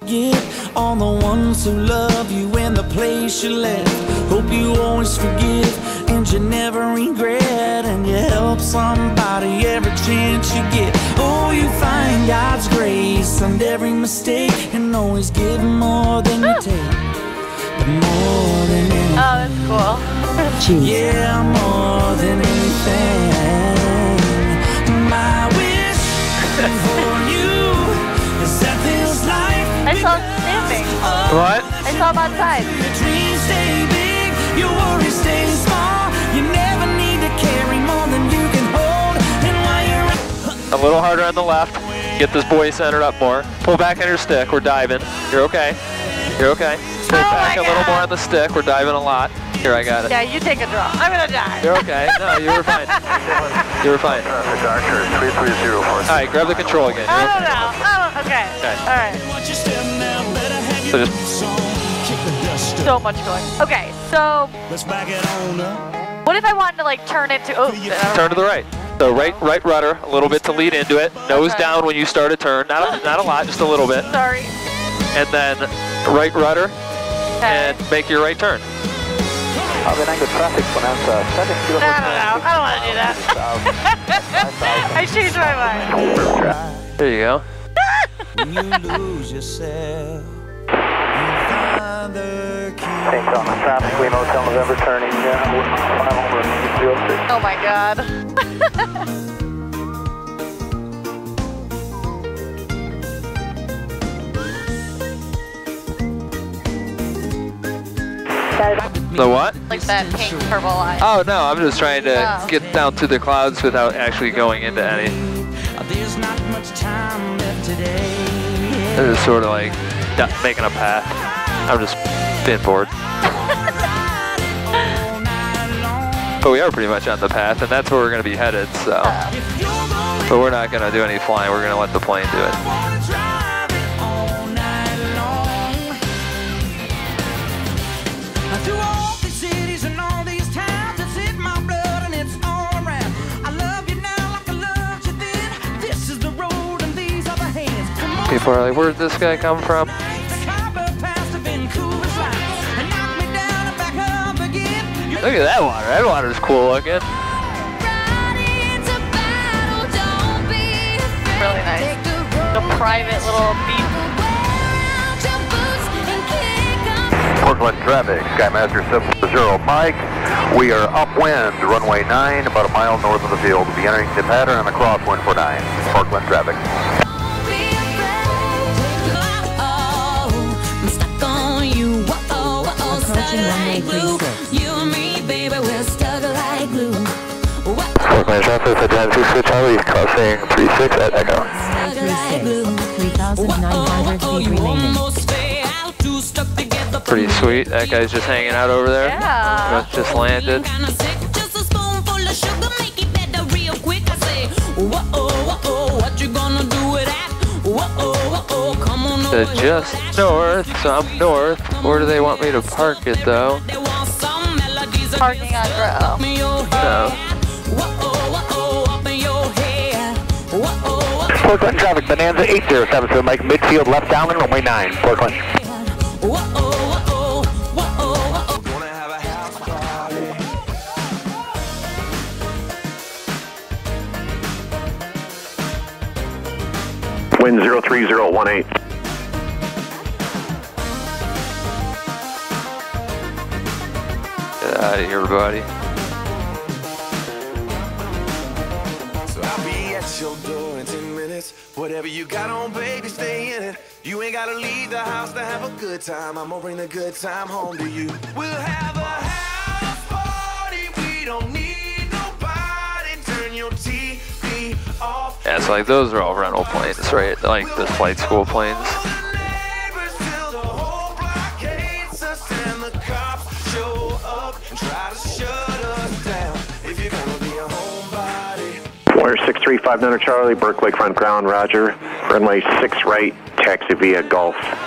Get all the ones who love you and the place you left. Hope you always forgive and you never regret, and you help somebody every chance you get. Oh, you find God's grace on every mistake and always give more than you take. But more than anything, oh, that's cool. yeah, more than anything, my wish for you is that this life. I saw him standing. What? I saw him outside. Your dreams stay big, your worries stay small. You never need to carry more than you can hold. And while you're A little harder on the left. Get this boy centered up more. Pull back on your stick. We're diving. You're okay. You're okay. Pull back a little more on the stick. We're diving a lot. Here, I got it. Yeah, you take a draw. I'm gonna die. You're okay. No, you were fine. You were fine. Doctor, 3304. All right, grab the control again. I don't know. Oh, okay. Okay. All right. So just So much going. Okay, so let's back it on up. what if I wanted to like turn it to? Oh, turn to the right. So right rudder, a little bit to lead into it. Nose down when you start a turn. Not a lot, just a little bit. Sorry. And then right rudder, and make your right turn. No, I don't want to do that. I changed my mind. There you go. When you lose yourself, you find the key. Thanks on the traffic, Queen Hotel November turning 5 over 206. Oh my God. The what? Like that pink purple line. Oh no, I'm just trying to get down through the clouds without actually going into any. There's not much time left today. This is sort of like making a path. I'm just being bored. But we are pretty much on the path, and that's where we're going to be headed, so. But we're not going to do any flying, we're going to let the plane do it. People are like, where did this guy come from? Look at that water. That water's cool looking. Really nice. A private little beach. Portland traffic, Skymaster 740 Mike. We are upwind, runway 9, about a mile north of the field. We'll be entering the pattern on a crosswind for 9. Portland traffic. Portland traffic, Advance 6 Charlie, crossing 36 at Echo. 3,900 feet remaining. Pretty sweet. That guy's just hanging out over there. Yeah. Just landed. Just north, so I'm north. Where do they want me to park it though? Parking on Grove. No. Portland traffic, Bonanza 8077 Mike, midfield left downwind, runway 9, Portland. Wind 03018. Get out of here, buddy. So I'll be at your door in 10 minutes. Whatever you got on, baby, stay in it. You ain't gotta leave the house to have a good time. I'm gonna bring the good time home to you. We'll have a house party. We don't need nobody. Turn your TV off. Yeah, so like those are all rental planes, right? Like the flight school planes. Wire 6359 Charlie, Burke Lakefront ground, roger. Runway 6 right, taxi via Gulf.